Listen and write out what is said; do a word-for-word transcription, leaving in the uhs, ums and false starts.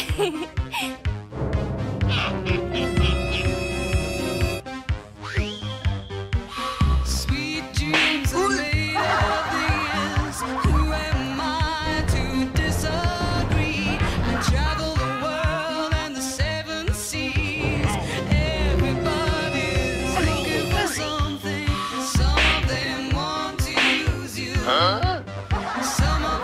Sweet dreams are made of these. Who am I to disagree? I travel the world and the seven seas. Everybody's looking for something. Some of them want to use you. Some of